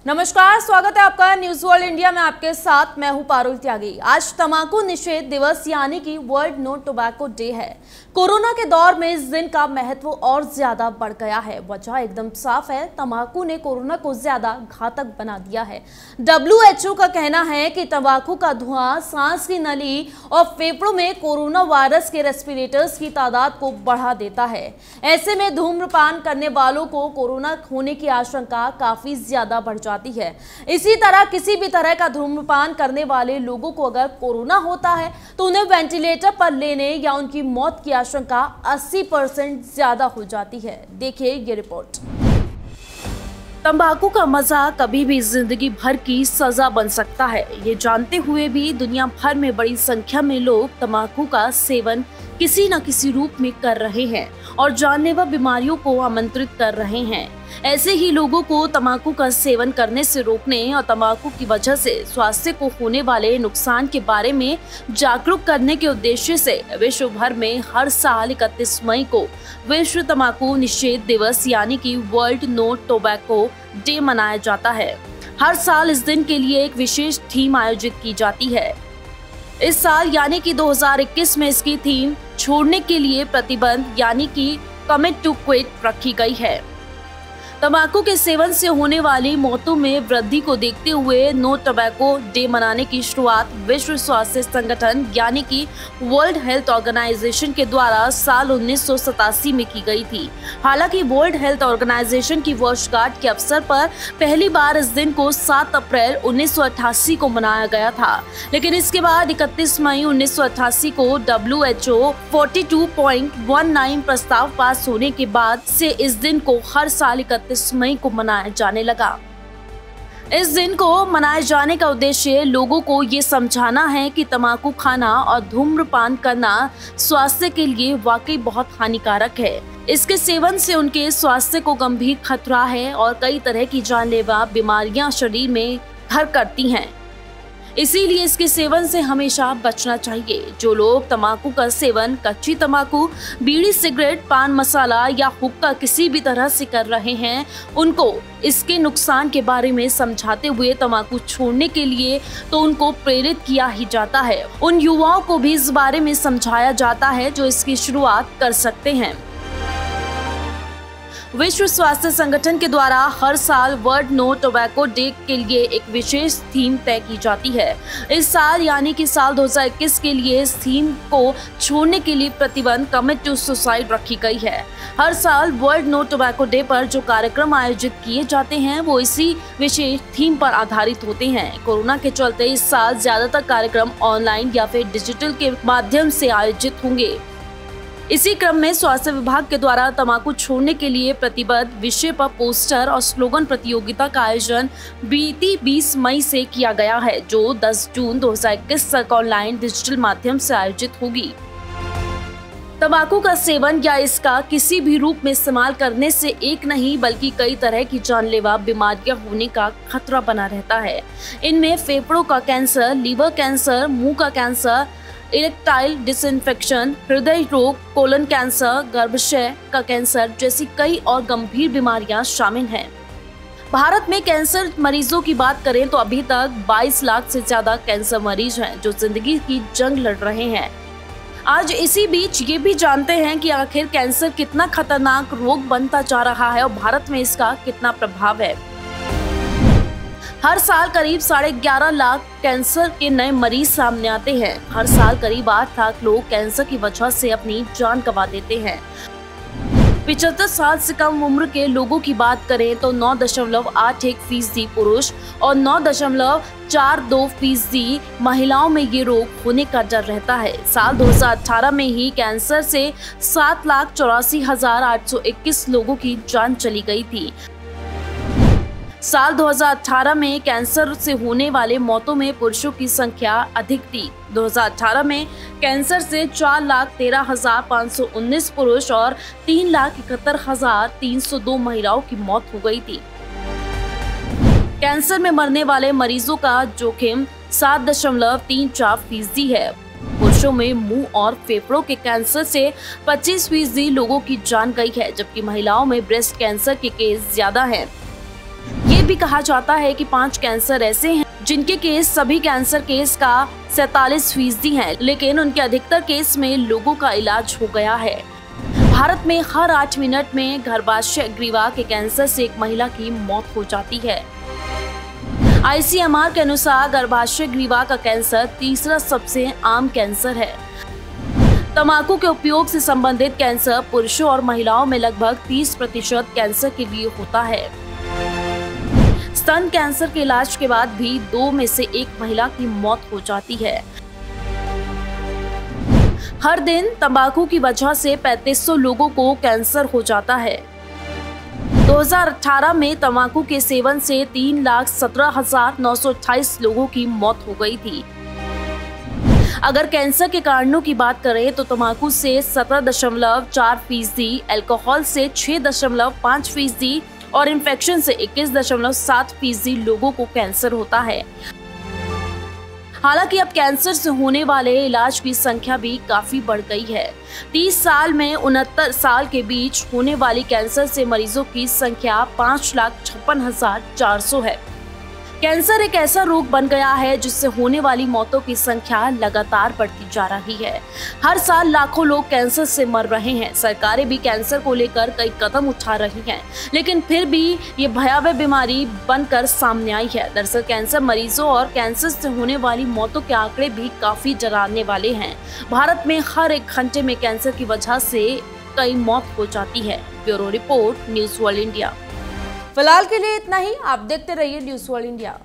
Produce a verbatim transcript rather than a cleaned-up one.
नमस्कार, स्वागत है आपका न्यूज वर्ल्ड इंडिया में। आपके साथ मैं हूं पारुल त्यागी। आज तंबाकू निषेध दिवस यानी कि वर्ल्ड नो टोबैको डे है। कोरोना के दौर में इस दिन का महत्व और ज्यादा बढ़ गया है। वजह एकदम साफ है, तंबाकू ने कोरोना को ज्यादा घातक बना दिया है। डब्ल्यू एच ओ का कहना है कि तंबाकू का धुआं सांस की नली और फेफड़ों में कोरोना वायरस के रेस्पिरेटर्स की तादाद को बढ़ा देता है। ऐसे में धूम्रपान करने वालों को कोरोना होने की आशंका काफी ज्यादा बढ़ जाती है। इसी तरह किसी भी तरह का धूम्रपान करने वाले लोगों को अगर कोरोना होता है तो उन्हें वेंटिलेटर पर लेने या उनकी मौत की आशंका अस्सी परसेंट ज्यादा हो जाती है। देखिए ये रिपोर्ट। तंबाकू का मजा कभी भी जिंदगी भर की सजा बन सकता है। ये जानते हुए भी दुनिया भर में बड़ी संख्या में लोग तंबाकू का सेवन किसी न किसी रूप में कर रहे हैं और जानलेवा बीमारियों को आमंत्रित कर रहे हैं। ऐसे ही लोगों को तंबाकू का सेवन करने से रोकने और तंबाकू की वजह से स्वास्थ्य को होने वाले नुकसान के बारे में जागरूक करने के उद्देश्य से विश्व भर में हर साल इकतीस मई को विश्व तंबाकू निषेध दिवस यानी कि वर्ल्ड नो टोबैको डे मनाया जाता है। हर साल इस दिन के लिए एक विशेष थीम आयोजित की जाती है। इस साल यानी कि दो हज़ार इक्कीस में इसकी थीम छोड़ने के लिए प्रतिबंध यानी कि कमिट टू क्विट रखी गई है। तंबाकू के सेवन से होने वाली मौतों में वृद्धि को देखते हुए नो टोबैको डे मनाने की शुरुआत विश्व स्वास्थ्य संगठन यानी कि वर्ल्ड हेल्थ ऑर्गेनाइजेशन के द्वारा साल उन्नीस सौ सतासी में की गई थी। हालांकि वर्ल्ड हेल्थ ऑर्गेनाइजेशन की वर्षगांठ के अवसर पर पहली बार इस दिन को सात अप्रैल उन्नीस सौ अट्ठासी को मनाया गया था, लेकिन इसके बाद इकतीस मई उन्नीस सौ अट्ठासी को डब्ल्यू एच ओ बयालीस पॉइंट उन्नीस प्रस्ताव पास होने के बाद से इस दिन को हर साल इकतीस मई को मनाया जाने लगा। इस दिन को मनाए जाने का उद्देश्य लोगों को ये समझाना है कि तंबाकू खाना और धूम्रपान करना स्वास्थ्य के लिए वाकई बहुत हानिकारक है। इसके सेवन से उनके स्वास्थ्य को गंभीर खतरा है और कई तरह की जानलेवा बीमारियां शरीर में घर करती हैं। इसीलिए इसके सेवन से हमेशा बचना चाहिए। जो लोग तंबाकू का सेवन कच्ची तंबाकू, बीड़ी, सिगरेट, पान मसाला या हुक्का किसी भी तरह से कर रहे हैं, उनको इसके नुकसान के बारे में समझाते हुए तंबाकू छोड़ने के लिए तो उनको प्रेरित किया ही जाता है। उन युवाओं को भी इस बारे में समझाया जाता है जो इसकी शुरुआत कर सकते हैं। विश्व स्वास्थ्य संगठन के द्वारा हर साल वर्ल्ड नो टोबैको डे के लिए एक विशेष थीम तय की जाती है। इस साल यानी कि साल दो हज़ार इक्कीस के लिए इस थीम को छोड़ने के लिए प्रतिबंध कमिट टू सुसाइड रखी गई है। हर साल वर्ल्ड नो टोबैको डे पर जो कार्यक्रम आयोजित किए जाते हैं वो इसी विशेष थीम पर आधारित होते हैं। कोरोना के चलते इस साल ज्यादातर कार्यक्रम ऑनलाइन या फिर डिजिटल के माध्यम से आयोजित होंगे। इसी क्रम में स्वास्थ्य विभाग के द्वारा तंबाकू छोड़ने के लिए प्रतिबद्ध विषय पर पोस्टर और स्लोगन प्रतियोगिता का आयोजन बीती बीस मई से किया गया है, जो दस जून दो हज़ार इक्कीस तक ऑनलाइन डिजिटल माध्यम से आयोजित होगी। तंबाकू का सेवन या इसका किसी भी रूप में इस्तेमाल करने से एक नहीं बल्कि कई तरह की जानलेवा बीमारियां होने का खतरा बना रहता है। इनमें फेफड़ों का कैंसर, लीवर कैंसर, मुंह का कैंसर, इरेक्टाइल डिसइंफेक्शन, हृदय रोग, कोलन कैंसर, गर्भाशय का कैंसर जैसी कई और गंभीर बीमारियां शामिल हैं। भारत में कैंसर मरीजों की बात करें तो अभी तक बाईस लाख से ज्यादा कैंसर मरीज हैं जो जिंदगी की जंग लड़ रहे हैं। आज इसी बीच ये भी जानते हैं कि आखिर कैंसर कितना खतरनाक रोग बनता जा रहा है और भारत में इसका कितना प्रभाव है। हर साल करीब साढ़े ग्यारह लाख कैंसर के नए मरीज सामने आते हैं। हर साल करीब आठ लाख लोग कैंसर की वजह से अपनी जान गंवा देते हैं। पिछहत्तर साल से कम उम्र के लोगों की बात करें तो नौ दशमलव आठ एक फीसदी पुरुष और नौ दशमलव चार दो फीसदी महिलाओं में ये रोग होने का डर रहता है। साल दो हज़ार अठारह में ही कैंसर से सात लाख चौरासी हजार आठ सौ इक्कीस लोगों की जान चली गई थी। साल दो हज़ार अठारह में कैंसर से होने वाले मौतों में पुरुषों की संख्या अधिक थी। दो हज़ार अठारह में कैंसर से चार लाख तेरह हजार पाँच सौ उन्नीस पुरुष और तीन लाख इकहत्तर हजार तीन सौ दो महिलाओं की मौत हो गई थी। कैंसर में मरने वाले मरीजों का जोखिम सात दशमलव तीन चार फीसदी है। पुरुषों में मुंह और फेफड़ों के कैंसर से पच्चीस फीसदी लोगों की जान गई है, जबकि महिलाओं में ब्रेस्ट कैंसर के केस ज्यादा हैं। ये भी कहा जाता है कि पांच कैंसर ऐसे हैं जिनके केस सभी कैंसर केस का सैतालीस फीसदी है, लेकिन उनके अधिकतर केस में लोगों का इलाज हो गया है। भारत में हर आठ मिनट में गर्भाशय ग्रीवा के कैंसर से एक महिला की मौत हो जाती है। आई सी एम आर के अनुसार गर्भाशय ग्रीवा का कैंसर तीसरा सबसे आम कैंसर है। तंबाकू के उपयोग से संबंधित कैंसर पुरुषों और महिलाओं में लगभग तीस प्रतिशत कैंसर के लिए होता है। स्तन कैंसर के इलाज के बाद भी दो में से एक महिला की मौत हो जाती है। हर दिन तंबाकू की वजह से पैंतीस सौ लोगों को कैंसर हो जाता है। दो हज़ार अठारह में तंबाकू के सेवन से तीन लाख सत्रह हजार नौ सौ अट्ठाईस लोगों की मौत हो गई थी। अगर कैंसर के कारणों की बात करें तो तंबाकू से सत्रह दशमलव चार फीसदी, अल्कोहल से छह दशमलव पाँच फीसदी और इन्फेक्शन से इक्कीस दशमलव सात फीसदी लोगों को कैंसर होता है। हालांकि अब कैंसर से होने वाले इलाज की संख्या भी काफी बढ़ गई है। तीस साल में उनहत्तर साल के बीच होने वाली कैंसर से मरीजों की संख्या पाँच लाख छप्पन हजार चार सौ है। कैंसर एक ऐसा रोग बन गया है जिससे होने वाली मौतों की संख्या लगातार बढ़ती जा रही है। हर साल लाखों लोग कैंसर से मर रहे हैं। सरकारें भी कैंसर को लेकर कई कदम उठा रही हैं, लेकिन फिर भी ये भयावह बीमारी बनकर सामने आई है। दरअसल कैंसर मरीजों और कैंसर से होने वाली मौतों के आंकड़े भी काफी डराने वाले हैं। भारत में हर एक घंटे में कैंसर की वजह से कई मौत हो जाती है। Bureau report, news world India. फिलहाल के लिए इतना ही। आप देखते रहिए न्यूज़ वर्ल्ड इंडिया।